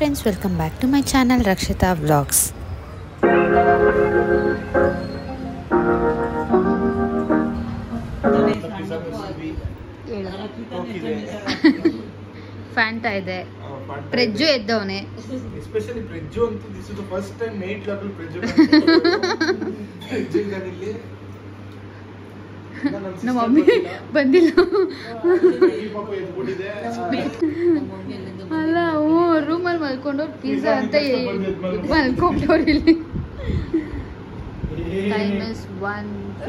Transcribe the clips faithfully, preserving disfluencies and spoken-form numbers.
friends, welcome back to my channel Rakshita Vlogs. Fanta ide. Prejju eddavane. Especially Prejju antu this is the first time eight level Prejju. Prejju idalli. ನಮ್ಮ mummy ಬಂದಿಲ್ಲ ಅಲ್ಲ ಹ್ಞೂ ರೂಮಲ್ಲಿ ಮಲ್ಕೊಂಡು pizza ಅಂತ ಮಲ್ಕೊಂಡವ್ರು ಇಲ್ಲಿ time is one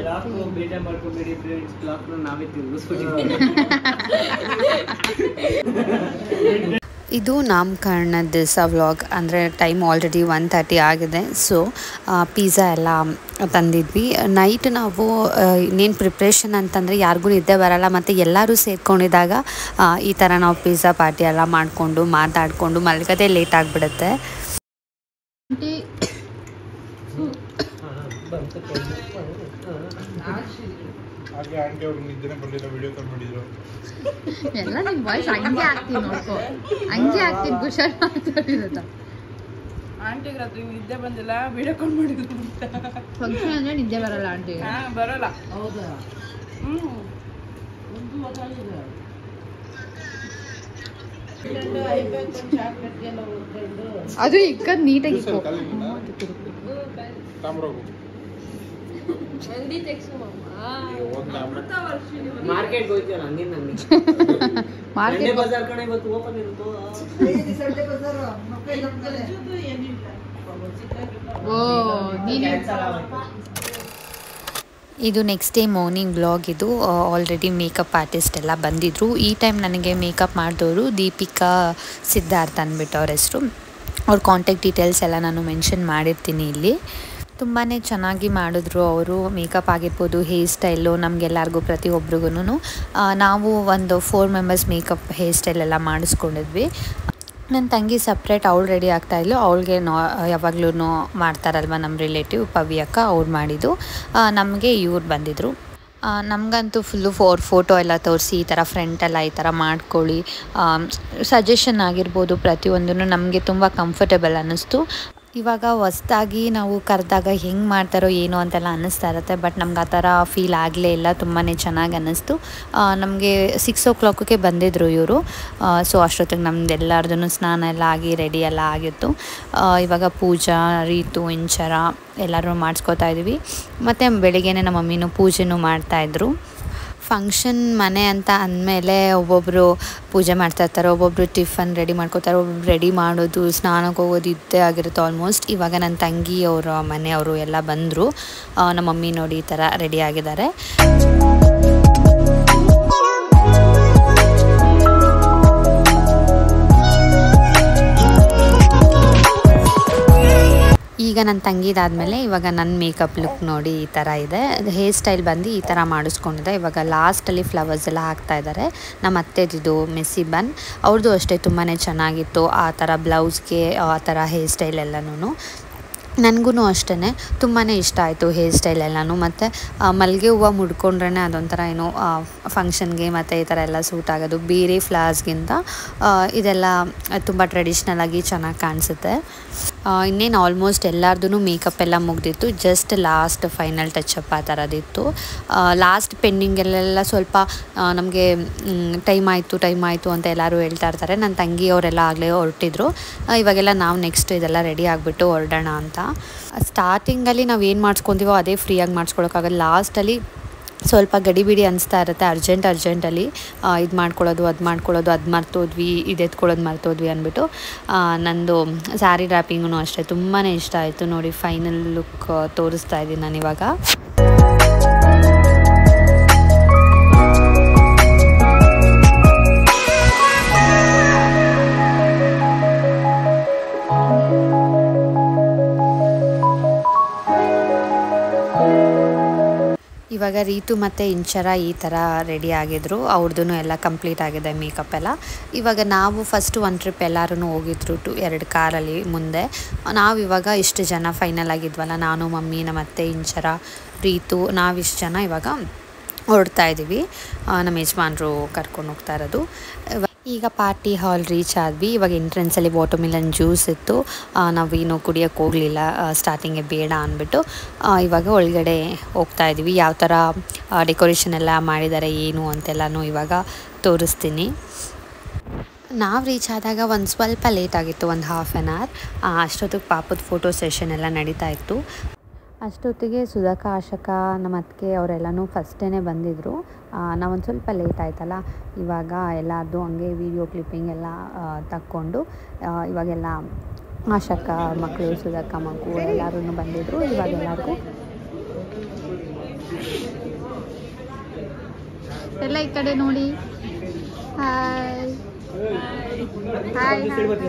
ಇದು ನಾಮಕರಣ ದಿವಸ ವ್ಲಾಗ್ ಅಂದರೆ ಟೈಮ್ ಆಲ್ರೆಡಿ ಒನ್ ತರ್ಟಿ ಆಗಿದೆ. ಸೊ ಪಿಜ್ಜಾ ಎಲ್ಲ ತಂದಿದ್ವಿ. ನೈಟ್ ನಾವು ಇನ್ನೇನು ಪ್ರಿಪ್ರೇಷನ್ ಅಂತಂದರೆ ಯಾರಿಗೂ ನಿದ್ದೆ ಬರಲ್ಲ, ಮತ್ತು ಎಲ್ಲರೂ ಸೇರ್ಕೊಂಡಿದ್ದಾಗ ಈ ಥರ ನಾವು ಪಿಜ್ಜಾ ಪಾರ್ಟಿ ಎಲ್ಲ ಮಾಡಿಕೊಂಡು ಮಾತಾಡಿಕೊಂಡು ಮಲ್ಗದೆ ಲೇಟ್ ಆಗಿಬಿಡುತ್ತೆ. ಹಾಗೆ ಆಂಟಿ ಅವ್ರು ನಿದ್ದೆನೇ ಬರಲಿಲ್ಲ, ವಿಡಿಯೋ ಕಾಲ್ ಮಾಡಿದ್ರು. ಎಲ್ಲ ನಿಮ್ಮ ವಾಯ್ಸ್ ಹಂಗೆ ಆಗ್ತೀನಿ ನೋಡ್ಕೊ, ಹಂಗೆ ಆಗ್ತೀನಿ ಖುಷಾಲ್ ಮಾತಾಡಿರೋದ. ಆಂಟಿಗೆ ರಾತ್ರಿ ನಿದ್ದೆ ಬಂದಿಲ್ಲ, ವಿಡಿಯೋ ಕಾಲ್ ಮಾಡಿದ್ರು. ಫಂಕ್ಷನ್ ಅಂದರೆ ನಿದ್ದೆ ಬರಲ್ಲ ಆಂಟಿ? ಹಾಂ ಬರಲ್ಲ. ಹೌದಾ? ಹ್ಞೂ ಅದು ಇಕ್ಕದ್ ನೀಟಾಗಿ ಮಾರ್ಕೆಟ್ ಹೋಗ್ತೀವಲ್ಲ ಹಂಗೆ ನಮಗೆ ಮಾರ್ಕೆಟ್ ಬಜಾರ್ ಕಡೆ ಇವತ್ತು ಓಪನ್ ಇರುತ್ತೋ ಓ ನೀನು ಇದು ನೆಕ್ಸ್ಟ್ ಡೇ ಮಾರ್ನಿಂಗ್ ವ್ಲಾಗ್. ಇದು ಆಲ್ರೆಡಿ ಮೇಕಪ್ ಆರ್ಟಿಸ್ಟ್ ಎಲ್ಲ ಬಂದಿದ್ದರು. ಈ ಟೈಮ್ ನನಗೆ ಮೇಕಪ್ ಮಾಡಿದವರು ದೀಪಿಕಾ ಸಿದ್ಧಾರ್ಥ ಅಂದ್ಬಿಟ್ಟು ಅವ್ರ ಹೆಸರು. ಅವ್ರ ಕಾಂಟ್ಯಾಕ್ಟ್ ಡೀಟೇಲ್ಸ್ ಎಲ್ಲ ನಾನು ಮೆನ್ಷನ್ ಮಾಡಿರ್ತೀನಿ ಇಲ್ಲಿ. ತುಂಬಾ ಚೆನ್ನಾಗಿ ಮಾಡಿದ್ರು ಅವರು. ಮೇಕಪ್ ಆಗಿರ್ಬೋದು, ಹೇರ್ ಸ್ಟೈಲು, ನಮಗೆಲ್ಲರಿಗೂ ಪ್ರತಿಯೊಬ್ರಿಗೂ ನಾವು ಒಂದು four members makeup hair style ಎಲ್ಲ ಮಾಡಿಸ್ಕೊಂಡಿದ್ವಿ. ನನ್ನ ತಂಗಿ ಸಪ್ರೇಟ್ ಅವಳು ರೆಡಿ ಆಗ್ತಾಯಿದ್ಲು. ಅವಳಿಗೆ ನಾ ಯಾವಾಗ್ಲೂ ಮಾಡ್ತಾರಲ್ವ ನಮ್ಮ ರಿಲೇಟಿವ್ ಪವಿ ಅಕ್ಕ, ಅವ್ರು ಮಾಡಿದ್ದು. ನಮಗೆ ಇವ್ರು ಬಂದಿದ್ದರು. ನಮಗಂತೂ ಫುಲ್ಲು ಫೋರ್ ಫೋಟೋ ಎಲ್ಲ ತೋರಿಸಿ ಈ ಥರ ಫ್ರಂಟೆಲ್ಲ ಈ ಥರ ಮಾಡ್ಕೊಳ್ಳಿ, ಸಜೆಷನ್ ಆಗಿರ್ಬೋದು ಪ್ರತಿಯೊಂದೂ ನಮಗೆ ತುಂಬ ಕಂಫರ್ಟೇಬಲ್ ಅನ್ನಿಸ್ತು. ಇವಾಗ ಹೊಸ್ದಾಗಿ ನಾವು ಕರೆದಾಗ ಹೆಂಗೆ ಮಾಡ್ತಾರೋ ಏನೋ ಅಂತೆಲ್ಲ ಅನ್ನಿಸ್ತಾ ಇರುತ್ತೆ, ಬಟ್ ನಮ್ಗೆ ಆ ಥರ ಫೀಲ್ ಆಗಲೇ ಇಲ್ಲ. ತುಂಬಾ ಚೆನ್ನಾಗಿ ಅನ್ನಿಸ್ತು. ನಮಗೆ ಸಿಕ್ಸ್ ಓ ಕ್ಲಾಕಿಗೆ ಬಂದಿದ್ದರು ಇವರು. ಸೊ ಅಷ್ಟೊತ್ತಿಗೆ ನಮ್ದು ಎಲ್ಲರದೂ ಸ್ನಾನ ಎಲ್ಲ ಆಗಿ ರೆಡಿ ಎಲ್ಲ ಆಗಿತ್ತು. ಇವಾಗ ಪೂಜಾ, ರೀತು, ಇಂಚರ ಎಲ್ಲರೂ ಮಾಡಿಸ್ಕೋತಾ ಇದ್ವಿ. ಮತ್ತು ಬೆಳಿಗ್ಗೆನೇ ನಮ್ಮ ಮಮ್ಮಿನೂ ಪೂಜೆನೂ ಮಾಡ್ತಾಯಿದ್ರು. ಫಂಕ್ಷನ್ ಮನೆ ಅಂತ ಅಂದಮೇಲೆ ಒಬ್ಬೊಬ್ಬರು ಪೂಜೆ ಮಾಡ್ತಾಯಿರ್ತಾರೆ, ಒಬ್ಬೊಬ್ಬರು ಟಿಫನ್ ರೆಡಿ ಮಾಡ್ಕೋತಾರೆ, ಒಬ್ಬೊಬ್ರು ರೆಡಿ ಮಾಡೋದು, ಸ್ನಾನಕ್ಕೆ ಹೋಗೋದು ಇದ್ದೇ ಆಗಿರುತ್ತೆ ಆಲ್ಮೋಸ್ಟ್. ಇವಾಗ ನನ್ನ ತಂಗಿ ಅವರ ಮನೆಯವರು ಎಲ್ಲ ಬಂದರು. ನಮ್ಮ ಮಮ್ಮಿ ನೋಡಿ ಈ ಥರ ರೆಡಿ ಆಗಿದ್ದಾರೆ. ಈಗ ನನ್ನ ತಂಗಿದಾದ್ಮೇಲೆ ಇವಾಗ ನನ್ನ ಮೇಕಪ್ ಲುಕ್ ನೋಡಿ ಈ ಥರ ಇದೆ. ಹೇರ್ ಸ್ಟೈಲ್ ಬಂದು ಈ ಥರ ಮಾಡಿಸ್ಕೊಂಡಿದೆ. ಇವಾಗ ಲಾಸ್ಟಲ್ಲಿ ಫ್ಲವರ್ಸ್ ಎಲ್ಲ ಹಾಕ್ತಾ ಇದ್ದಾರೆ. ನಮ್ಮ ಅತ್ತೆದಿದು ಮೆಸ್ಸಿ ಬನ್, ಅವ್ರದ್ದು ಅಷ್ಟೇ ತುಂಬಾ ಚೆನ್ನಾಗಿತ್ತು. ಆ ಥರ ಬ್ಲೌಸ್ಗೆ ಆ ಥರ ಹೇರ್ ಸ್ಟೈಲ್ ಎಲ್ಲನೂ ನನಗೂ ಅಷ್ಟೇ ತುಂಬಾ ಇಷ್ಟ ಆಯಿತು ಹೇರ್ ಸ್ಟೈಲ್ ಎಲ್ಲನೂ. ಮತ್ತು ಮಲ್ಲಿಗೆ ಹೂವು ಮುಡ್ಕೊಂಡ್ರೆ ಅದೊಂಥರ ಏನೋ ಫಂಕ್ಷನ್ಗೆ ಮತ್ತು ಈ ಥರ ಎಲ್ಲ ಸೂಟ್ ಆಗೋದು. ಬೇರೆ ಫ್ಲವರ್ಸ್ಗಿಂತ ಇದೆಲ್ಲ ತುಂಬ ಟ್ರೆಡಿಷ್ನಲಾಗಿ ಚೆನ್ನಾಗಿ ಕಾಣಿಸುತ್ತೆ. ಇನ್ನೇನು ಆಲ್ಮೋಸ್ಟ್ ಎಲ್ಲರದೂ ಮೇಕಪ್ ಎಲ್ಲ ಮುಗ್ದಿತ್ತು. ಜಸ್ಟ್ ಲಾಸ್ಟ್ ಫೈನಲ್ ಟಚಪ್ ಆ ಥರದಿತ್ತು. ಲಾಸ್ಟ್ ಪೆಂಡಿಂಗಲ್ಲೆಲ್ಲ ಸ್ವಲ್ಪ ನಮಗೆ ಟೈಮ್ ಆಯಿತು ಟೈಮ್ ಆಯಿತು ಅಂತ ಎಲ್ಲರೂ ಹೇಳ್ತಾ ಇರ್ತಾರೆ. ನನ್ನ ತಂಗಿಯವರೆಲ್ಲ ಆಗಲೇ ಹೊರಟಿದ್ರು. ಇವಾಗೆಲ್ಲ ನಾವು ನೆಕ್ಸ್ಟ್ ಇದೆಲ್ಲ ರೆಡಿ ಆಗಿಬಿಟ್ಟು ಹೊರಡೋಣ ಅಂತ. ಸ್ಟಾರ್ಟಿಂಗಲ್ಲಿ ನಾವು ಏನು ಮಾಡಿಸ್ಕೊತೀವೋ ಅದೇ ಫ್ರೀಯಾಗಿ ಮಾಡಿಸ್ಕೊಳಕ್ಕಾಗಲ್ಲ. ಲಾಸ್ಟಲ್ಲಿ ಸ್ವಲ್ಪ ಗಡಿಬಿಡಿ ಅನಿಸ್ತಾ ಇರುತ್ತೆ. ಅರ್ಜೆಂಟ್ ಅರ್ಜೆಂಟಲ್ಲಿ ಇದು ಮಾಡ್ಕೊಳ್ಳೋದು ಅದು ಮಾಡ್ಕೊಳ್ಳೋದು ಅದು ಮರ್ತೋದ್ವಿ ಇದು ಎತ್ಕೊಳ್ಳೋದು ಮರ್ತೋದ್ವಿ ಅಂದ್ಬಿಟ್ಟು. ನಂದು ಸ್ಯಾರಿ ರ್ಯಾಪಿಂಗೂ ಅಷ್ಟೇ ತುಂಬಾ ಇಷ್ಟ ಆಯಿತು. ನೋಡಿ ಫೈನಲ್ ಲುಕ್ ತೋರಿಸ್ತಾ ಇದ್ದೀನಿ ನಾನಿವಾಗ. ಇವಾಗ ರೀತು ಮತ್ತು ಇಂಚರ ಈ ಥರ ರೆಡಿ ಆಗಿದ್ರು. ಅವ್ರದ್ದು ಎಲ್ಲ ಕಂಪ್ಲೀಟ್ ಆಗಿದೆ ಮೇಕಪ್ ಎಲ್ಲ. ಇವಾಗ ನಾವು ಫಸ್ಟು ಒಂದು ಟ್ರಿಪ್ ಎಲ್ಲರೂ ಹೋಗಿದ್ರು ಟು ಎರಡು ಕಾರಲ್ಲಿ ಮುಂದೆ. ನಾವು ಇವಾಗ ಇಷ್ಟು ಜನ ಫೈನಲ್ ಆಗಿದ್ವಲ್ಲ, ನಾನು, ಮಮ್ಮಿ, ನಮ್ಮ ಅತ್ತೆ, ಇಂಚರ, ರೀತು, ನಾವಿಷ್ಟು ಜನ ಇವಾಗ ಹೊರಡ್ತಾ ಇದ್ದೀವಿ. ನಮ್ಮ ಯಜಮಾನರು ಕರ್ಕೊಂಡು ಹೋಗ್ತಾ ಇರೋದು. ಈಗ ಪಾರ್ಟಿ ಹಾಲ್ ರೀಚ್ ಆದ್ವಿ. ಇವಾಗ ಎಂಟ್ರೆನ್ಸಲ್ಲಿ ವಾಟರ್ಮಿಲನ್ ಜ್ಯೂಸ್ ಇತ್ತು. ನಾವೇನು ಕುಡಿಯೋಕ್ಕೆ ಹೋಗಲಿಲ್ಲ, ಸ್ಟಾರ್ಟಿಂಗೆ ಬೇಡ ಅಂದ್ಬಿಟ್ಟು. ಇವಾಗ ಒಳಗಡೆ ಹೋಗ್ತಾ ಇದ್ವಿ. ಯಾವ ಥರ ಡೆಕೋರೇಷನ್ ಎಲ್ಲ ಮಾಡಿದ್ದಾರೆ ಏನು ಅಂತೆಲ್ಲನೂ ಇವಾಗ ತೋರಿಸ್ತೀನಿ. ನಾವು ರೀಚ್ ಆದಾಗ ಒಂದು ಸ್ವಲ್ಪ ಲೇಟ್ ಆಗಿತ್ತು, ಒಂದು ಹಾಫ್ ಆ್ಯನ್ ಅವರ್. ಅಷ್ಟೊತ್ತಿಗೆ ಪಾಪದ ಫೋಟೋ ಸೆಷನ್ ಎಲ್ಲ ನಡೀತಾ ಇತ್ತು. ಅಷ್ಟೊತ್ತಿಗೆ ಸುಧಾಕ, ಆಶಕ, ನಮ್ಮ ಅತ್ತಿಗೆ ಅವರೆಲ್ಲನೂ ಫಸ್ಟೇ ಬಂದಿದ್ದರು. ನಾವೊಂದು ಸ್ವಲ್ಪ ಲೇಟ್ ಆಯ್ತಲ್ಲ, ಇವಾಗ ಎಲ್ಲದು ಹಂಗೆ ವೀಡಿಯೋ ಕ್ಲಿಪ್ಪಿಂಗ್ ಎಲ್ಲ ತಕ್ಕೊಂಡು ಇವಾಗೆಲ್ಲ ಆಶಕ ಮಕ್ಕಳು, ಸುಧಾಕ ಮಗು ಎಲ್ಲರೂ ಬಂದಿದ್ದರು. ಇವಾಗ ಎಲ್ಲರಿಗೂ ಎಲ್ಲ ಈ ಕಡೆ ನೋಡಿ. ಹಾಯ್ ಹಾಯ್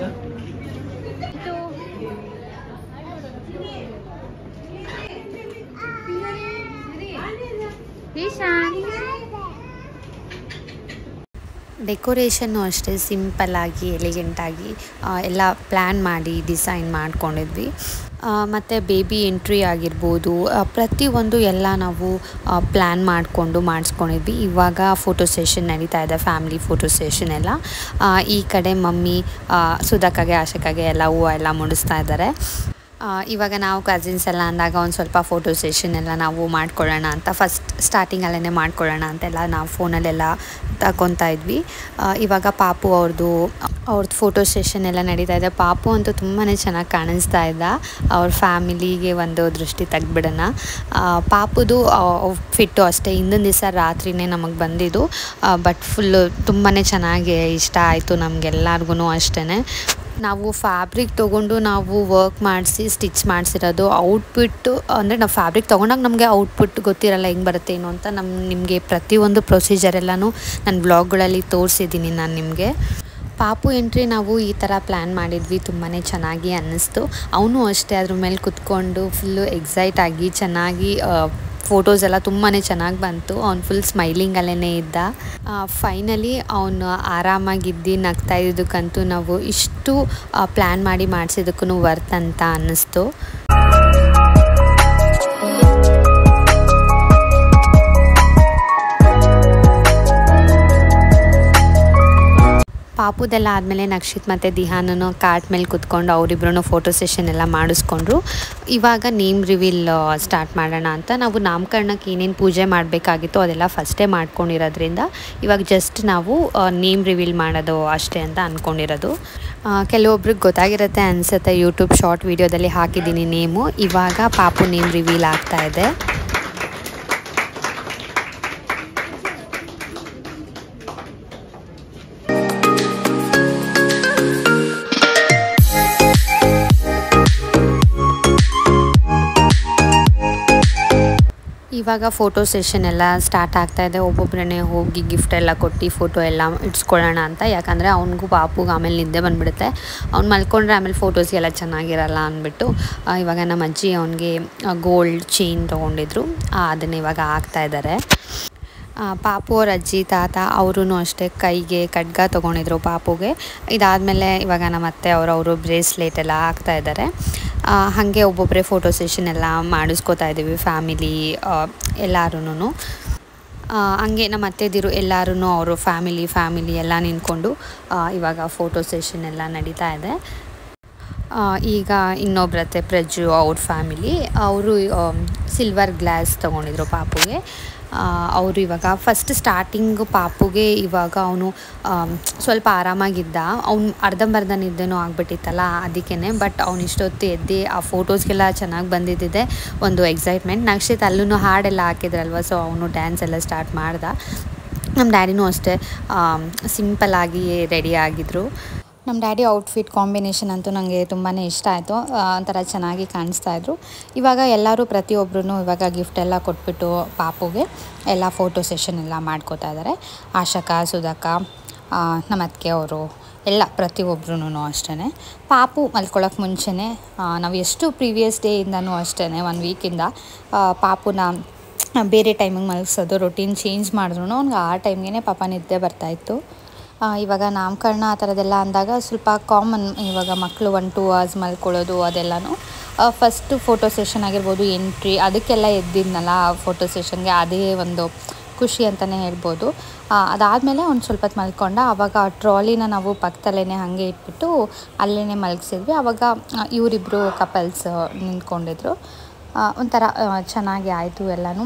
ಡೆಕೋರೇಷನ್ನು ಅಷ್ಟೇ ಸಿಂಪಲ್ಲಾಗಿ ಎಲಿಗೆಂಟಾಗಿ ಎಲ್ಲ ಪ್ಲ್ಯಾನ್ ಮಾಡಿ ಡಿಸೈನ್ ಮಾಡ್ಕೊಂಡಿದ್ವಿ. ಮತ್ತು ಬೇಬಿ ಎಂಟ್ರಿ ಆಗಿರ್ಬೋದು, ಪ್ರತಿಯೊಂದು ಎಲ್ಲ ನಾವು ಪ್ಲ್ಯಾನ್ ಮಾಡಿಕೊಂಡು ಮಾಡಿಸ್ಕೊಂಡಿದ್ವಿ. ಇವಾಗ ಫೋಟೋ ಸೆಷನ್ ನಡೀತಾ ಇದೆ, ಫ್ಯಾಮಿಲಿ ಫೋಟೋ ಸೆಷನ್ ಎಲ್ಲ. ಈ ಕಡೆ ಮಮ್ಮಿ ಸುಧಾಕಾಗೆ, ಆಶಕಾಗೆ ಎಲ್ಲ ಹೂವು ಎಲ್ಲ ಮುಡಿಸ್ತಾ ಇದ್ದಾರೆ. ಇವಾಗ ನಾವು ಕಸಿನ್ಸ್ ಎಲ್ಲ ಅಂದಾಗ ಒಂದು ಸ್ವಲ್ಪ ಫೋಟೋ ಸೆಷನ್ ಎಲ್ಲ ನಾವು ಮಾಡ್ಕೊಳ್ಳೋಣ ಅಂತ, ಫಸ್ಟ್ ಸ್ಟಾರ್ಟಿಂಗಲ್ಲೇ ಮಾಡ್ಕೊಳ್ಳೋಣ ಅಂತೆಲ್ಲ ನಾವು ಫೋನಲ್ಲೆಲ್ಲ ತಗೊತಾ ಇದ್ವಿ. ಇವಾಗ ಪಾಪು ಅವ್ರದ್ದು ಅವ್ರದ್ದು ಫೋಟೋ ಸೆಷನ್ ಎಲ್ಲ ನಡೀತಾ ಇದೆ. ಪಾಪು ಅಂತೂ ತುಂಬಾ ಚೆನ್ನಾಗಿ ಕಾಣಿಸ್ತಾ ಇದ್ದ. ಅವ್ರ ಫ್ಯಾಮಿಲಿಗೆ ಒಂದು ದೃಷ್ಟಿ ತೆಗ್ಬಿಡೋಣ. ಪಾಪುದು ಫಿಟ್ಟು ಅಷ್ಟೇ, ಹಿಂದಿನ ದಿವಸ ರಾತ್ರಿಯೇ ನಮಗೆ ಬಂದಿದ್ದು. ಬಟ್ ಫುಲ್ಲು ತುಂಬಾ ಚೆನ್ನಾಗಿ ಇಷ್ಟ ಆಯಿತು ನಮಗೆಲ್ಲರಿಗೂ ಅಷ್ಟೇ. ನಾವು ಫ್ಯಾಬ್ರಿಕ್ ತೊಗೊಂಡು ನಾವು ವರ್ಕ್ ಮಾಡಿಸಿ ಸ್ಟಿಚ್ ಮಾಡಿಸಿರೋದು. ಔಟ್ಫಿಟ್ಟು ಅಂದರೆ ನಾವು ಫ್ಯಾಬ್ರಿಕ್ ತೊಗೊಂಡಾಗ ನಮಗೆ ಔಟ್ಫಿಟ್ ಗೊತ್ತಿರಲ್ಲ ಹೆಂಗೆ ಬರುತ್ತೆ ಏನು ಅಂತ. ನಮ್ಮ ನಿಮಗೆ ಪ್ರತಿಯೊಂದು ಪ್ರೊಸೀಜರ್ ಎಲ್ಲನೂ ನನ್ನ ಬ್ಲಾಗ್ಗಳಲ್ಲಿ ತೋರಿಸಿದ್ದೀನಿ ನಾನು ನಿಮಗೆ. ಪಾಪು ಎಂಟ್ರಿ ನಾವು ಈ ಥರ ಪ್ಲ್ಯಾನ್ ಮಾಡಿದ್ವಿ, ತುಂಬಾ ಚೆನ್ನಾಗಿ ಅನ್ನಿಸ್ತು. ಅವನು ಅಷ್ಟೇ ಅದ್ರ ಮೇಲೆ ಕುತ್ಕೊಂಡು ಫುಲ್ಲು ಎಕ್ಸೈಟ್ ಆಗಿ ಚೆನ್ನಾಗಿ ಫೋಟೋಸ್ ಎಲ್ಲ ತುಂಬಾ ಚೆನ್ನಾಗಿ ಬಂತು. ಅವ್ನು ಫುಲ್ ಸ್ಮೈಲಿಂಗಲ್ಲೇ ಇದ್ದ. ಫೈನಲಿ ಅವನು ಆರಾಮಾಗಿದ್ದು ನಗ್ತಾ ಇದ್ದಕ್ಕಂತೂ ನಾವು ಇಷ್ಟು ಪ್ಲ್ಯಾನ್ ಮಾಡಿ ಮಾಡಿಸಿದ್ದಕ್ಕೂ ವರ್ತ್ ಅಂತ ಅನ್ನಿಸ್ತು. ಪಾಪುದೆಲ್ಲ ಆದಮೇಲೆ ನಕ್ಷಿತ್ ಮತ್ತು ದಿಹಾನನು ಕಾರ್ಟ್ ಮೇಲೆ ಕುತ್ಕೊಂಡು ಅವರಿಬ್ರು ಫೋಟೋ ಸೆಷನ್ ಎಲ್ಲ ಮಾಡಿಸ್ಕೊಂಡ್ರು. ಇವಾಗ ನೇಮ್ ರಿವೀಲ್ ಸ್ಟಾರ್ಟ್ ಮಾಡೋಣ ಅಂತ. ನಾವು ನಾಮಕರಣಕ್ಕೆ ಏನೇನು ಪೂಜೆ ಮಾಡಬೇಕಾಗಿತ್ತು ಅದೆಲ್ಲ ಫಸ್ಟೇ ಮಾಡ್ಕೊಂಡಿರೋದ್ರಿಂದ ಇವಾಗ ಜಸ್ಟ್ ನಾವು ನೇಮ್ ರಿವೀಲ್ ಮಾಡೋದು ಅಷ್ಟೇ ಅಂತ ಅಂದ್ಕೊಂಡಿರೋದು. ಕೆಲವೊಬ್ರಿಗೆ ಗೊತ್ತಾಗಿರುತ್ತೆ ಅನಿಸುತ್ತೆ, ಯೂಟ್ಯೂಬ್ ಶಾರ್ಟ್ ವೀಡಿಯೋದಲ್ಲಿ ಹಾಕಿದ್ದೀನಿ ನೇಮು. ಇವಾಗ ಪಾಪು ನೇಮ್ ರಿವೀಲ್ ಆಗ್ತಾ ಇದೆ. ಇವಾಗ ಫೋಟೋ ಸೆಷನ್ ಎಲ್ಲ ಸ್ಟಾರ್ಟ್ ಆಗ್ತಾಯಿದೆ. ಒಬ್ಬೊಬ್ಬರೇ ಹೋಗಿ ಗಿಫ್ಟ್ ಎಲ್ಲ ಕೊಟ್ಟು ಫೋಟೋ ಎಲ್ಲ ಇಡ್ಸ್ಕೊಳ್ಳೋಣ ಅಂತ. ಯಾಕಂದರೆ ಅವ್ನಿಗೂ ಪಾಪುಗೆ ಆಮೇಲೆ ನಿದ್ದೆ ಬಂದುಬಿಡುತ್ತೆ. ಅವ್ನು ಮಲ್ಕೊಂಡ್ರೆ ಆಮೇಲೆ ಫೋಟೋಸ್ಗೆಲ್ಲ ಚೆನ್ನಾಗಿರಲ್ಲ ಅಂದ್ಬಿಟ್ಟು ಇವಾಗ ನಮ್ಮ ಅಜ್ಜಿ ಅವನಿಗೆ ಗೋಲ್ಡ್ ಚೈನ್ ತೊಗೊಂಡಿದ್ರು, ಅದನ್ನು ಇವಾಗ ಹಾಕ್ತಾಯಿದ್ದಾರೆ. ಪಾಪು ಅವ್ರ ಅಜ್ಜಿ ತಾತ ಅವರೂ ಅಷ್ಟೇ ಕೈಗೆ ಖಡ್ಗ ತೊಗೊಂಡಿದ್ರು ಪಾಪುಗೆ. ಇದಾದಮೇಲೆ ಇವಾಗ ನಮ್ಮ ಅತ್ತೆ ಅವರು ಅವರು ಬ್ರೇಸ್ಲೆಟ್ ಎಲ್ಲ ಹಾಕ್ತಾಯಿದ್ದಾರೆ. ಹಾಗೆ ಒಬ್ಬೊಬ್ಬರೇ ಫೋಟೋ ಸೆಷನ್ ಎಲ್ಲ ಮಾಡಿಸ್ಕೋತಾ ಇದ್ದೀವಿ ಫ್ಯಾಮಿಲಿ ಎಲ್ಲರೂ. ಹಂಗೆ ನಮ್ಮ ಅತ್ತೆದಿರು ಎಲ್ಲರೂ ಅವರು ಫ್ಯಾಮಿಲಿ ಫ್ಯಾಮಿಲಿ ಎಲ್ಲ ನಿಂತ್ಕೊಂಡು ಇವಾಗ ಫೋಟೋ ಸೆಷನ್ ಎಲ್ಲ ನಡೀತಾ ಇದೆ. ಈಗ ಇನ್ನೊಬ್ರತ್ತೆ ಪ್ರಜ್ಜು ಅವ್ರ ಫ್ಯಾಮಿಲಿ ಅವರು ಸಿಲ್ವರ್ ಗ್ಲಾಸ್ ತೊಗೊಂಡಿದ್ರು ಪಾಪುಗೆ. ಅವರು ಇವಾಗ ಫಸ್ಟ್ ಸ್ಟಾರ್ಟಿಂಗು ಪಾಪುಗೆ ಇವಾಗ ಅವನು ಸ್ವಲ್ಪ ಆರಾಮಾಗಿದ್ದ. ಅವ್ನು ಅರ್ಧಂಬರ್ಧ ನಿದ್ದೆನೂ ಆಗಿಬಿಟ್ಟಿತ್ತಲ್ಲ ಅದಕ್ಕೇ. ಬಟ್ ಅವ್ನು ಇಷ್ಟೊತ್ತು ಎದ್ದು ಆ ಫೋಟೋಸ್ಗೆಲ್ಲ ಚೆನ್ನಾಗಿ ಬಂದಿದ್ದಿದೆ ಒಂದು ಎಕ್ಸೈಟ್ಮೆಂಟ್. ನಕ್ಷಿತ್ ಅಲ್ಲೂ ಹಾಡೆಲ್ಲ ಹಾಕಿದ್ರಲ್ವ, ಸೊ ಅವನು ಡ್ಯಾನ್ಸ್ ಎಲ್ಲ ಸ್ಟಾರ್ಟ್ ಮಾಡ್ದ. ನಮ್ಮ ಡ್ಯಾಡಿನೂ ಅಷ್ಟೇ ಸಿಂಪಲ್ಲಾಗಿ ರೆಡಿ ಆಗಿದ್ದರು. ನಮ್ಮ ಡ್ಯಾಡಿ ಔಟ್ಫಿಟ್ ಕಾಂಬಿನೇಷನ್ ಅಂತೂ ನನಗೆ ತುಂಬಾ ಇಷ್ಟ ಆಯಿತು. ಒಂಥರ ಚೆನ್ನಾಗಿ ಕಾಣಿಸ್ತಾಯಿದ್ರು. ಇವಾಗ ಎಲ್ಲರೂ ಪ್ರತಿಯೊಬ್ಬರೂ ಇವಾಗ ಗಿಫ್ಟ್ ಎಲ್ಲ ಕೊಟ್ಬಿಟ್ಟು ಪಾಪುಗೆ ಎಲ್ಲ ಫೋಟೋ ಸೆಷನ್ ಎಲ್ಲ ಮಾಡ್ಕೋತಾ ಇದ್ದಾರೆ. ಆಶಕ, ಸುಧಾಕ, ನಮ್ಮ ಅತ್ತಿಗೆ ಅವರು ಎಲ್ಲ ಪ್ರತಿಯೊಬ್ಬರೂ ಅಷ್ಟೇ. ಪಾಪು ಮಲ್ಕೊಳ್ಳೋಕೆ ಮುಂಚೆನೇ ನಾವು ಎಷ್ಟು ಪ್ರೀವಿಯಸ್ ಡೇಯಿಂದನೂ ಅಷ್ಟೇ ಒನ್ ವೀಕಿಂದ ಪಾಪುನ ಬೇರೆ ಟೈಮಿಗೆ ಮಲಗಿಸೋದು ರೊಟೀನ್ ಚೇಂಜ್ ಮಾಡಿದ್ರು ಅವ್ನಿಗೆ ಆ ಟೈಮ್ಗೆ ಪಾಪ ನಿದ್ದೆ ಬರ್ತಾಯಿತ್ತು. ಇವಾಗ ನಾಮಕರಣ ಆ ಥರದ್ದೆಲ್ಲ ಅಂದಾಗ ಸ್ವಲ್ಪ ಕಾಮನ್. ಇವಾಗ ಮಕ್ಕಳು ಒನ್ ಟೂ ಅವರ್ಸ್ ಮಲ್ಕೊಳ್ಳೋದು ಅದೆಲ್ಲನೂ. ಫಸ್ಟು ಫೋಟೋ ಸೆಷನ್ ಆಗಿರ್ಬೋದು, ಎಂಟ್ರಿ ಅದಕ್ಕೆಲ್ಲ ಎದ್ದಿದ್ನಲ್ಲ ಫೋಟೋ ಸೆಷನ್ಗೆ, ಅದೇ ಒಂದು ಖುಷಿ ಅಂತಲೇ ಹೇಳ್ಬೋದು. ಅದಾದಮೇಲೆ ಒಂದು ಸ್ವಲ್ಪ ಹೊತ್ತು ಮಲ್ಕೊಂಡ. ಆವಾಗ ಟ್ರಾಲಿನ ನಾವು ಪಕ್ಕದಲ್ಲೇ ಹಾಗೆ ಇಟ್ಬಿಟ್ಟು ಅಲ್ಲೇ ಮಲಗಿಸಿದ್ವಿ. ಆವಾಗ ಇವರಿಬ್ಬರು ಕಪಲ್ಸ್ ನಿಂತ್ಕೊಂಡಿದ್ರು. ಒಂಥರ ಚೆನ್ನಾಗಿ ಆಯಿತು ಎಲ್ಲನೂ.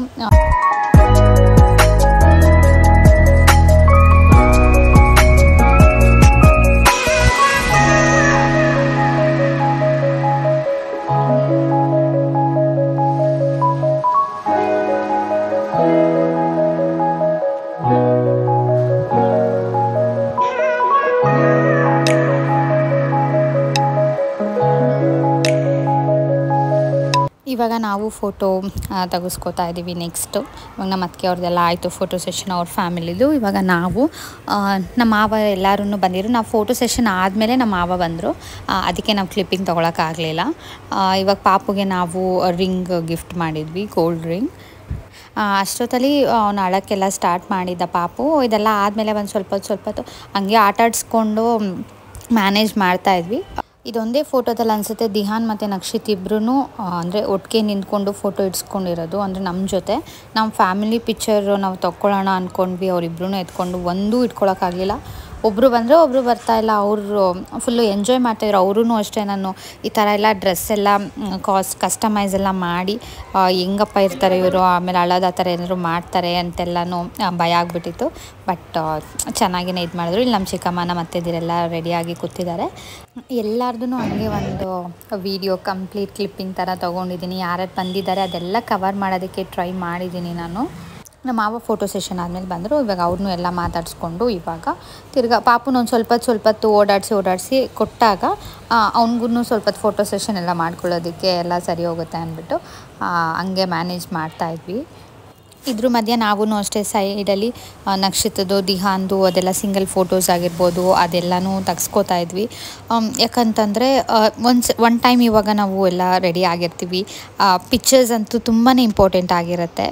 ಇವಾಗ ನಾವು ಫೋಟೋ ತೆಗೆಸ್ಕೋತಾ ಇದ್ದೀವಿ. ನೆಕ್ಸ್ಟು ಇವಾಗ ನಮ್ಮ ಅತ್ತಿಗೆ ಅವ್ರದ್ದೆಲ್ಲ ಆಯಿತು ಫೋಟೋ ಸೆಷನ್ ಅವ್ರ ಫ್ಯಾಮಿಲಿದು. ಇವಾಗ ನಾವು ನಮ್ಮ ಮಾವ ಎಲ್ಲರೂ ಬಂದಿರು. ನಾವು ಫೋಟೋ ಸೆಷನ್ ಆದಮೇಲೆ ನಮ್ಮ ಮಾವ ಬಂದರು, ಅದಕ್ಕೆ ನಾವು ಕ್ಲಿಪ್ಪಿಂಗ್ ತೊಗೊಳಕ್ಕಾಗಲಿಲ್ಲ. ಇವಾಗ ಪಾಪುಗೆ ನಾವು ರಿಂಗ್ ಗಿಫ್ಟ್ ಮಾಡಿದ್ವಿ, ಗೋಲ್ಡ್ ರಿಂಗ್. ಅಷ್ಟೊತ್ತಲ್ಲಿ ಅವ್ನು ಅಳಕ್ಕೆಲ್ಲ ಸ್ಟಾರ್ಟ್ ಮಾಡಿದ್ದ ಪಾಪು. ಇದೆಲ್ಲ ಆದಮೇಲೆ ಒಂದು ಸ್ವಲ್ಪ ಸ್ವಲ್ಪ ಹೊತ್ತು ಹಂಗೆ ಆಟ ಆಡಿಸ್ಕೊಂಡು ಮ್ಯಾನೇಜ್ ಮಾಡ್ತಾಯಿದ್ವಿ. ಇದೊಂದೇ ಫೋಟೋದಲ್ಲಿ ಅನಿಸುತ್ತೆ ದಿಹಾನ್ ಮತ್ತು ನಕ್ಷಿತ್ ಇಬ್ಬರೂ ಅಂದರೆ ಒಟ್ಟಿಗೆ ನಿಂತ್ಕೊಂಡು ಫೋಟೋ ಇಡ್ಸ್ಕೊಂಡಿರೋದು. ಅಂದರೆ ನಮ್ಮ ಜೊತೆ ನಮ್ಮ ಫ್ಯಾಮಿಲಿ ಪಿಕ್ಚರು ನಾವು ತೊಗೊಳ್ಳೋಣ ಅಂದ್ಕೊಂಡ್ವಿ. ಅವರಿಬ್ಬರೂ ಎತ್ಕೊಂಡು ಒಂದೂ ಇಟ್ಕೊಳಕ್ಕಾಗಲಿಲ್ಲ. ಒಬ್ಬರು ಬಂದರೆ ಒಬ್ಬರು ಬರ್ತಾಯಿಲ್ಲ. ಅವರು ಫುಲ್ಲು ಎಂಜಾಯ್ ಮಾಡ್ತಾಯಿದ್ರು. ಅವರೂ ಅಷ್ಟೇ. ನಾನು ಈ ಥರ ಎಲ್ಲ ಡ್ರೆಸ್ ಎಲ್ಲ ಕಾಸ್ ಕಸ್ಟಮೈಸ್ ಎಲ್ಲ ಮಾಡಿ ಹೆಂಗಪ್ಪ ಇರ್ತಾರೆ ಇವರು, ಆಮೇಲೆ ಅಳೋದು ಆ ಥರ ಏನಾದರೂ ಮಾಡ್ತಾರೆ ಅಂತೆಲ್ಲನೂ ಭಯ ಆಗಿಬಿಟ್ಟಿತ್ತು. ಬಟ್ ಚೆನ್ನಾಗಿನೇ ಇದು ಮಾಡಿದ್ರು. ಇಲ್ಲಿ ನಮ್ಮ ಚಿಕ್ಕಮ್ಮ ನಮ್ಮ ಅತ್ತೆದಿರೆಲ್ಲ ರೆಡಿಯಾಗಿ ಕೂತಿದ್ದಾರೆ. ಎಲ್ಲರದೂ ಹಂಗೆ ಒಂದು ವಿಡಿಯೋ ಕಂಪ್ಲೀಟ್ ಕ್ಲಿಪ್ಪಿಂಗ್ ಥರ ತೊಗೊಂಡಿದ್ದೀನಿ. ಯಾರ್ಯಾರು ಬಂದಿದ್ದಾರೆ ಅದೆಲ್ಲ ಕವರ್ ಮಾಡೋದಕ್ಕೆ ಟ್ರೈ ಮಾಡಿದ್ದೀನಿ ನಾನು. ನಮ್ಮ ಮಾವ ಫೋಟೋ ಸೆಷನ್ ಆದಮೇಲೆ ಬಂದರು. ಇವಾಗ ಅವ್ರನ್ನೂ ಎಲ್ಲ ಮಾತಾಡಿಸ್ಕೊಂಡು ಇವಾಗ ತಿರ್ಗಾ ಪಾಪುನ ಒಂದು ಸ್ವಲ್ಪ ಸ್ವಲ್ಪ ಹೊತ್ತು ಓಡಾಡಿಸಿ ಓಡಾಡಿಸಿ ಕೊಟ್ಟಾಗ ಅವ್ನಿಗೂ ಸ್ವಲ್ಪ ಹೊತ್ತು ಫೋಟೋ ಸೆಷನ್ ಎಲ್ಲ ಮಾಡ್ಕೊಳ್ಳೋದಕ್ಕೆ ಎಲ್ಲ ಸರಿ ಹೋಗುತ್ತೆ ಅಂದ್ಬಿಟ್ಟು ಹಂಗೆ ಮ್ಯಾನೇಜ್ ಮಾಡ್ತಾಯಿದ್ವಿ. ಇದ್ರ ಮಧ್ಯೆ ನಾವೂ ಅಷ್ಟೇ ಸೈಡಲ್ಲಿ ನಕ್ಷತ್ರದ ದಿಹಾನ್ದು ಅದೆಲ್ಲ ಸಿಂಗಲ್ ಫೋಟೋಸ್ ಆಗಿರ್ಬೋದು ಅದೆಲ್ಲನೂ ತೆಗ್ಸ್ಕೋತಾ ಇದ್ವಿ. ಯಾಕಂತಂದರೆ ಒಂದು ಒನ್ ಟೈಮ್ ಇವಾಗ ನಾವು ಎಲ್ಲ ರೆಡಿ ಆಗಿರ್ತೀವಿ. ಪಿಕ್ಚರ್ಸ್ ಅಂತೂ ತುಂಬಾ ಇಂಪಾರ್ಟೆಂಟ್ ಆಗಿರುತ್ತೆ.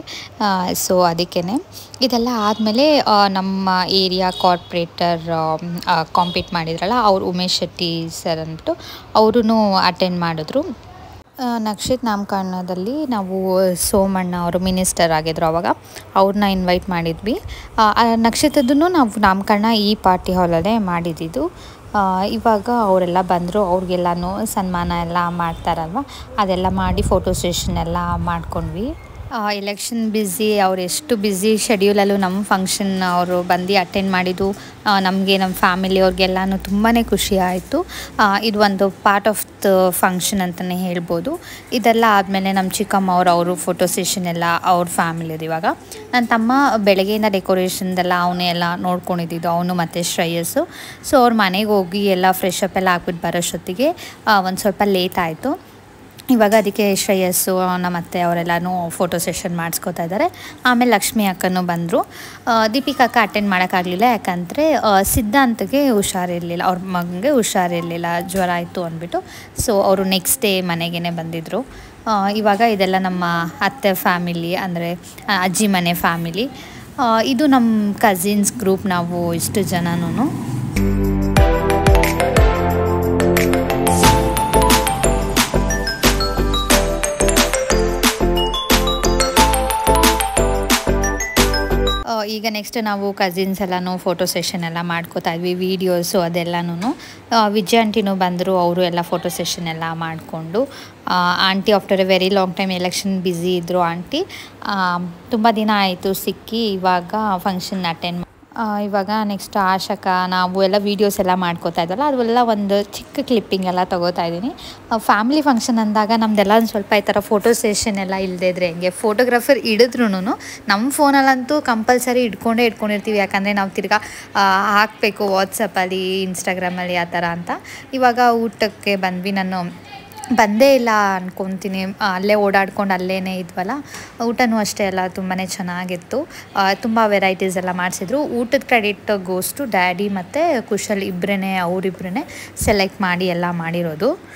ಸೊ ಅದಕ್ಕೇ ಇದೆಲ್ಲ ಆದಮೇಲೆ ನಮ್ಮ ಏರಿಯಾ ಕಾರ್ಪೊರೇಟರ್ ಕಾಂಪೀಟ್ ಮಾಡಿದ್ರಲ್ಲ ಅವ್ರು ಉಮೇಶ್ ಶೆಟ್ಟಿ ಸರ್ ಅಂದ್ಬಿಟ್ಟು ಅವರೂ ಅಟೆಂಡ್ ಮಾಡಿದ್ರು. ನಕ್ಷಿತ್ ನಾಮಕರಣದಲ್ಲಿ ನಾವು ಸೋಮಣ್ಣ ಅವರು ಮಿನಿಸ್ಟರ್ ಆಗಿದ್ರು. ಆವಾಗ ಅವ್ರನ್ನ ಇನ್ವೈಟ್ ಮಾಡಿದ್ವಿ. ನಕ್ಷತ್ರದೂ ನಾವು ನಾಮಕರಣ ಈ ಪಾರ್ಟಿ ಹಾಲಲ್ಲೇ ಮಾಡಿದ್ದು. ಇವಾಗ ಅವರೆಲ್ಲ ಬಂದರು. ಅವ್ರಿಗೆಲ್ಲನೂ ಸನ್ಮಾನ ಎಲ್ಲ ಮಾಡ್ತಾರಲ್ವ, ಅದೆಲ್ಲ ಮಾಡಿ ಫೋಟೋ ಸೆಷನ್ ಎಲ್ಲ ಮಾಡ್ಕೊಂಡ್ವಿ. ಎಲೆಕ್ಷನ್ ಬ್ಯುಸಿ, ಅವ್ರು ಎಷ್ಟು ಬ್ಯುಸಿ ಶೆಡ್ಯೂಲಲ್ಲೂ ನಮ್ಮ ಫಂಕ್ಷನ್ ಅವರು ಬಂದು ಅಟೆಂಡ್ ಮಾಡಿದ್ದು ನಮಗೆ ನಮ್ಮ ಫ್ಯಾಮಿಲಿ ಅವ್ರಿಗೆಲ್ಲನೂ ತುಂಬಾ ಖುಷಿ ಆಯಿತು. ಇದು ಒಂದು ಪಾರ್ಟ್ ಆಫ್ ದ ಫಂಕ್ಷನ್ ಅಂತಲೇ ಹೇಳ್ಬೋದು. ಇದೆಲ್ಲ ಆದಮೇಲೆ ನಮ್ಮ ಚಿಕ್ಕಮ್ಮ ಅವರು ಅವರು ಫೋಟೋ ಸೆಷನ್ ಎಲ್ಲ ಅವ್ರ ಫ್ಯಾಮಿಲಿದು. ಇವಾಗ ನನ್ನ ತಮ್ಮ ಬೆಳಗ್ಗೆಯಿಂದ ಡೆಕೋರೇಷನ್ದೆಲ್ಲ ಅವನೇ ಎಲ್ಲ ನೋಡ್ಕೊಂಡಿದ್ದು, ಅವನು ಮತ್ತು ಶ್ರೇಯಸ್ಸು. ಸೊ ಅವ್ರ ಮನೆಗೆ ಹೋಗಿ ಎಲ್ಲ ಫ್ರೆಶ್ ಅಪ್ ಎಲ್ಲ ಹಾಕ್ಬಿಟ್ಟು ಬರೋಷ್ಟೊತ್ತಿಗೆ ಒಂದು ಸ್ವಲ್ಪ ಲೇಟ್ ಆಯಿತು. ಇವಾಗ ಅದಕ್ಕೆ ಶ್ರೇಯಸ್ಸು ನಮ್ಮ ಅತ್ತೆ ಅವರೆಲ್ಲನೂ ಫೋಟೋ ಸೆಷನ್ ಮಾಡಿಸ್ಕೋತಾ ಇದ್ದಾರೆ. ಆಮೇಲೆ ಲಕ್ಷ್ಮಿ ಅಕ್ಕನೂ ಬಂದರು. ದೀಪಿಕಾ ಅಕ್ಕ ಅಟೆಂಡ್ ಮಾಡೋಕ್ಕಾಗಲಿಲ್ಲ, ಯಾಕಂದರೆ ಸಿದ್ಧಾಂತಗೆ ಹುಷಾರಿರಲಿಲ್ಲ, ಅವ್ರ ಮಗನಿಗೆ ಹುಷಾರಿರಲಿಲ್ಲ, ಜ್ವರ ಆಯಿತು ಅಂದ್ಬಿಟ್ಟು. ಸೊ ಅವರು ನೆಕ್ಸ್ಟ್ ಡೇ ಮನೆಗೇ ಬಂದಿದ್ದರು. ಇವಾಗ ಇದೆಲ್ಲ ನಮ್ಮ ಅತ್ತೆ ಫ್ಯಾಮಿಲಿ, ಅಂದರೆ ಅಜ್ಜಿ ಮನೆ ಫ್ಯಾಮಿಲಿ. ಇದು ನಮ್ಮ ಕಸಿನ್ಸ್ ಗ್ರೂಪ್, ನಾವು ಇಷ್ಟು ಜನನೂ. ಈಗ ನೆಕ್ಸ್ಟ್ ನಾವು ಕಸಿನ್ಸ್ ಎಲ್ಲನೂ ಫೋಟೋ ಸೆಷನ್ ಎಲ್ಲ ಮಾಡ್ಕೋತಾ ಇದ್ವಿ, ವೀಡಿಯೋಸು ಅದೆಲ್ಲನೂ. ವಿಜಯ್ ಆಂಟಿನೂ ಬಂದರು, ಅವರು ಎಲ್ಲ ಫೋಟೋ ಸೆಷನ್ ಎಲ್ಲ ಮಾಡಿಕೊಂಡು. Aunty after a very long time election busy ಇದ್ದರು ಆಂಟಿ. ತುಂಬ ದಿನ ಆಯಿತು ಸಿಕ್ಕಿ. ಇವಾಗ ಫಂಕ್ಷನ್ ಅಟೆಂಡ್ ಇವಾಗ ನೆಕ್ಸ್ಟ್ ಆಶಕ ನಾವು ಎಲ್ಲ ವೀಡಿಯೋಸ್ ಎಲ್ಲ ಮಾಡ್ಕೋತಾ ಇದ್ದಲ್ಲ, ಅದೆಲ್ಲ ಒಂದು ಚಿಕ್ಕ ಕ್ಲಿಪ್ಪಿಂಗ್ ಎಲ್ಲ ತೊಗೋತಾ ಇದ್ದೀನಿ. ಫ್ಯಾಮಿಲಿ ಫಂಕ್ಷನ್ ಅಂದಾಗ ನಮ್ಮದೆಲ್ಲ ಒಂದು ಸ್ವಲ್ಪ ಈ ಥರ ಫೋಟೋ ಸೆಷನ್ ಎಲ್ಲ ಇಲ್ಲದೇ ಇದ್ರೆ ಹೆಂಗೆ, ಫೋಟೋಗ್ರಾಫರ್ ಹಿಡಿದ್ರೂ ನಮ್ಮ ಫೋನಲ್ಲಂತೂ ಕಂಪಲ್ಸರಿ ಇಟ್ಕೊಂಡೇ ಇಟ್ಕೊಂಡಿರ್ತೀವಿ. ಯಾಕಂದರೆ ನಾವು ತಿರ್ಗಾ ಹಾಕಬೇಕು ವಾಟ್ಸಪ್ಪಲ್ಲಿ, ಇನ್ಸ್ಟಾಗ್ರಾಮಲ್ಲಿ ಆ ಥರ ಅಂತ. ಇವಾಗ ಊಟಕ್ಕೆ ಬಂದ್ವಿ. ನಾನು ಬಂದೇ ಇಲ್ಲ ಅಂದ್ಕೊತೀನಿ, ಅಲ್ಲೇ ಓಡಾಡ್ಕೊಂಡು ಅಲ್ಲೇ ಇದ್ವಲ್ಲ. ಊಟನೂ ಅಷ್ಟೇ ಎಲ್ಲ ತುಂಬಾ ಚೆನ್ನಾಗಿತ್ತು. ತುಂಬ ವೆರೈಟೀಸ್ ಎಲ್ಲ ಮಾಡಿಸಿದ್ರು. ಊಟದ ಕ್ರೆಡಿಟ್ ಗೋಸ್ಟು ಡ್ಯಾಡಿ ಮತ್ತು ಕುಶಲ್ ಇಬ್ಬರೇ, ಅವರಿಬ್ಬರೇ ಸೆಲೆಕ್ಟ್ ಮಾಡಿ ಎಲ್ಲ ಮಾಡಿರೋದು.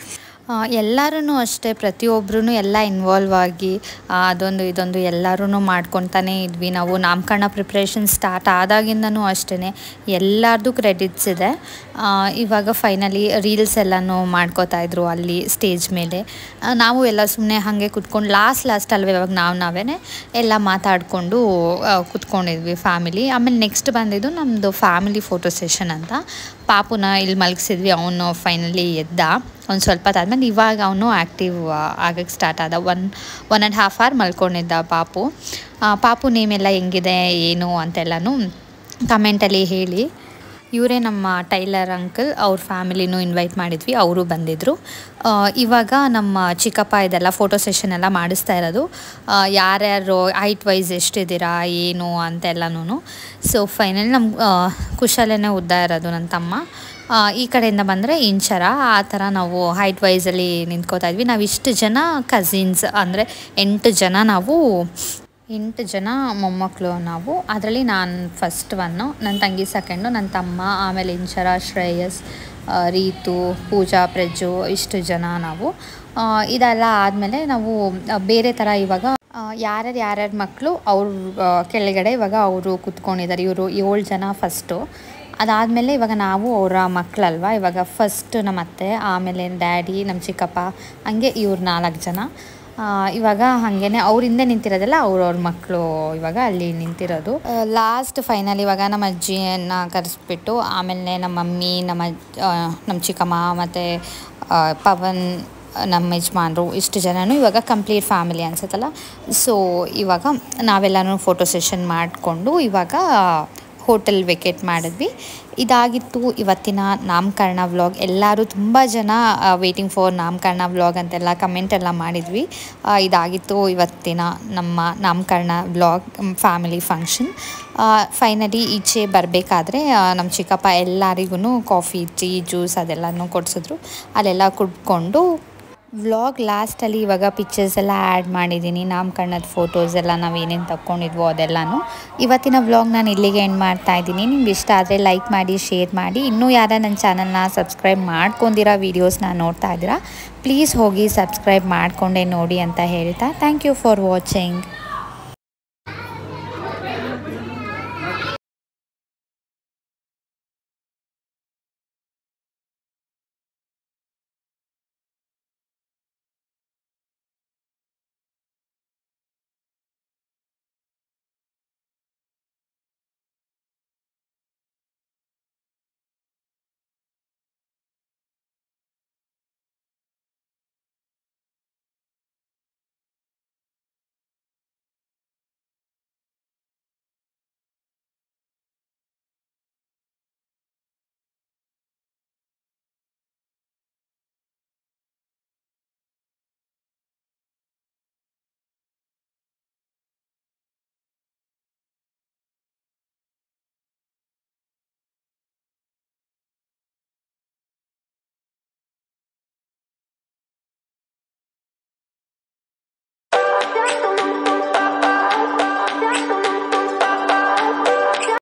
ಎಲ್ಲರೂ ಅಷ್ಟೇ ಪ್ರತಿಯೊಬ್ಬರೂ ಎಲ್ಲ ಇನ್ವಾಲ್ವ್ ಆಗಿ ಅದೊಂದು ಇದೊಂದು ಎಲ್ಲರೂ ಮಾಡ್ಕೊತಾನೇ ಇದ್ವಿ ನಾವು. ನಾಮಕರಣ ಪ್ರಿಪ್ರೇಷನ್ ಸ್ಟಾರ್ಟ್ ಆದಾಗಿಂದನೂ ಅಷ್ಟೇ ಎಲ್ಲರದ್ದು ಕ್ರೆಡಿಟ್ಸ್ ಇದೆ. ಇವಾಗ ಫೈನಲಿ ರೀಲ್ಸ್ ಎಲ್ಲನೂ ಮಾಡ್ಕೋತಾಯಿದ್ರು ಅಲ್ಲಿ ಸ್ಟೇಜ್ ಮೇಲೆ. ನಾವು ಎಲ್ಲ ಸುಮ್ಮನೆ ಹಾಗೆ ಕುತ್ಕೊಂಡು ಲಾಸ್ಟ್ ಲಾಸ್ಟ್ ಅಲ್ವೇ ಇವಾಗ ನಾವು ನಾವೇ ಎಲ್ಲ ಮಾತಾಡಿಕೊಂಡು ಕುತ್ಕೊಂಡಿದ್ವಿ ಫ್ಯಾಮಿಲಿ. ಆಮೇಲೆ ನೆಕ್ಸ್ಟ್ ಬಂದಿದ್ದು ನಮ್ಮದು ಫ್ಯಾಮಿಲಿ ಫೋಟೋ ಸೆಷನ್ ಅಂತ. ಪಾಪುನ ಇಲ್ಲಿ ಮಲಗಿಸಿದ್ವಿ. ಅವನು ಫೈನಲಿ ಎದ್ದ ಒಂದು ಸ್ವಲ್ಪ ಹೊತ್ತಾದ್ಮೇಲೆ ಇವಾಗ ಅವನು ಆ್ಯಕ್ಟಿವ್ ಆಗಕ್ಕೆ ಸ್ಟಾರ್ಟ್ ಆದ. One one and half hour ಮಲ್ಕೊಂಡಿದ್ದ ಪಾಪು. ಪಾಪು ನೇಮೆಲ್ಲ ಹೆಂಗಿದೆ ಏನು ಅಂತೆಲ್ಲನೂ ಕಮೆಂಟಲ್ಲಿ ಹೇಳಿ. ಇವರೇ ನಮ್ಮ ಟೈಲರ್ ಅಂಕಲ್, ಅವ್ರ ಫ್ಯಾಮಿಲಿನೂ ಇನ್ವೈಟ್ ಮಾಡಿದ್ವಿ, ಅವರು ಬಂದಿದ್ದರು. ಇವಾಗ ನಮ್ಮ ಚಿಕ್ಕಪ್ಪ ಇದೆಲ್ಲ ಫೋಟೋ ಸೆಷನ್ ಎಲ್ಲ ಮಾಡಿಸ್ತಾ ಇರೋದು. ಯಾರ್ಯಾರು ಹೈಟ್ ವೈಸ್ ಎಷ್ಟಿದ್ದೀರಾ ಏನು ಅಂತೆಲ್ಲನೂ. ಸೊ ಫೈನಲಿ ನಮ್ಮ ಕುಶಾಲೇನೇ ಉದ್ದ ಇರೋದು ನನ್ನ ತಮ್ಮ. ಈ ಕಡೆಯಿಂದ ಬಂದರೆ ಇಂಚರ, ಆ ಥರ ನಾವು ಹೈಟ್ ವೈಸಲ್ಲಿ ನಿಂತ್ಕೋತಾ ಇದ್ವಿ. ನಾವು ಇಷ್ಟು ಜನ ಕಸಿನ್ಸ್ ಅಂದರೆ ಎಂಟು ಜನ ನಾವು ಎಂಟು ಜನ ಮೊಮ್ಮಕ್ಕಳು ನಾವು. ಅದರಲ್ಲಿ ನಾನು ಫಸ್ಟ್ ಒನ್ನು, ನನ್ನ ತಂಗಿ ಸೆಕೆಂಡು, ನನ್ನ ತಮ್ಮ, ಆಮೇಲೆ ಇಂಚರ, ಶ್ರೇಯಸ್, ರೀತು, ಪೂಜಾ, ಪ್ರಜ್ಜು, ಇಷ್ಟು ಜನ ನಾವು. ಇದೆಲ್ಲ ಆದಮೇಲೆ ನಾವು ಬೇರೆ ಥರ ಇವಾಗ ಯಾರ್ಯಾರು ಯಾರ್ಯಾರ ಮಕ್ಕಳು ಅವ್ರ ಕೆಳಗಡೆ ಇವಾಗ ಅವರು ಕೂತ್ಕೊಂಡಿದ್ದಾರೆ. ಇವರು ಏಳು ಜನ ಫಸ್ಟು. ಅದಾದಮೇಲೆ ಇವಾಗ ನಾವು ಅವರ ಮಕ್ಕಳಲ್ವ, ಇವಾಗ ಫಸ್ಟ್ ನಮ್ಮ ಅತ್ತೆ, ಆಮೇಲೆ ಡ್ಯಾಡಿ, ನಮ್ಮ ಚಿಕ್ಕಪ್ಪ, ಹಂಗೆ ಇವ್ರು ನಾಲ್ಕು ಜನ. ಇವಾಗ ಹಾಗೇ ಅವ್ರ ಹಿಂದೆ ನಿಂತಿರೋದಲ್ಲ ಅವ್ರವ್ರ ಮಕ್ಕಳು ಇವಾಗ ಅಲ್ಲಿ ನಿಂತಿರೋದು. ಲಾಸ್ಟ್ ಫೈನಲ್ ಇವಾಗ ನಮ್ಮ ಅಜ್ಜಿಯನ್ನು ಕರೆಸ್ಬಿಟ್ಟು ಆಮೇಲೆ ನಮ್ಮ ಮಮ್ಮಿ, ನಮ್ಮ ನಮ್ಮ ಚಿಕ್ಕಮ್ಮ ಮತ್ತು ಪವನ್, ನಮ್ಮ ಯಜಮಾನರು, ಇಷ್ಟು ಜನನೂ ಇವಾಗ ಕಂಪ್ಲೀಟ್ ಫ್ಯಾಮಿಲಿ ಅನ್ಸುತ್ತಲ್ಲ. ಸೊ ಇವಾಗ ನಾವೆಲ್ಲನೂ ಫೋಟೋ ಸೆಷನ್ ಮಾಡಿಕೊಂಡು ಇವಾಗ ಹೋಟೆಲ್ ವೆಕೇಟ್ ಮಾಡಿದ್ವಿ. ಇದಾಗಿತ್ತು ಇವತ್ತಿನ ನಾಮಕರಣ ವ್ಲಾಗ್. ಎಲ್ಲರೂ ತುಂಬ ಜನ ವೇಟಿಂಗ್ ಫಾರ್ ನಾಮಕರಣ ವ್ಲಾಗ್ ಅಂತೆಲ್ಲ ಕಮೆಂಟ್ ಎಲ್ಲ ಮಾಡಿದ್ವಿ. ಇದಾಗಿತ್ತು ಇವತ್ತಿನ ನಮ್ಮ ನಾಮಕರಣ ವ್ಲಾಗ್, ಫ್ಯಾಮಿಲಿ ಫಂಕ್ಷನ್. ಫೈನಲಿ ಈಚೆ ಬರಬೇಕಾದ್ರೆ ನಮ್ಮ ಚಿಕ್ಕಪ್ಪ ಎಲ್ಲರಿಗೂ ಕಾಫಿ, ಟೀ, ಜ್ಯೂಸ್ ಅದೆಲ್ಲನೂ ಕೊಡಿಸಿದ್ರು. ಅಲ್ಲೆಲ್ಲ ಕುಡ್ಕೊಂಡು ವ್ಲಾಗ್ ಲಾಸ್ಟಲ್ಲಿ ಇವಾಗ ಪಿಕ್ಚರ್ಸ್ ಎಲ್ಲ ಆ್ಯಡ್ ಮಾಡಿದ್ದೀನಿ. ನಾಮಕರಣದ ಫೋಟೋಸ್ ಎಲ್ಲ ನಾವು ಏನೇನು ತಕ್ಕೊಂಡಿದ್ವೋ ಅದೆಲ್ಲನೂ. ಇವತ್ತಿನ ವ್ಲಾಗ್ ನಾನು ಇಲ್ಲಿಗೆ ಎಂಡ್ ಮಾಡ್ತಾ ಇದ್ದೀನಿ. ನಿಮ್ಗೆ ಇಷ್ಟ ಆದರೆ ಲೈಕ್ ಮಾಡಿ, ಶೇರ್ ಮಾಡಿ. ಇನ್ನೂ ಯಾರು ನನ್ನ ಚಾನಲ್ನ ಸಬ್ಸ್ಕ್ರೈಬ್ ಮಾಡ್ಕೊಂಡಿರೋ ವೀಡಿಯೋಸ್ನ ನೋಡ್ತಾ ಇದ್ದೀರಾ, ಪ್ಲೀಸ್ ಹೋಗಿ ಸಬ್ಸ್ಕ್ರೈಬ್ ಮಾಡಿಕೊಂಡೇ ನೋಡಿ ಅಂತ ಹೇಳ್ತಾ ಥ್ಯಾಂಕ್ ಯು ಫಾರ್ ವಾಚಿಂಗ್.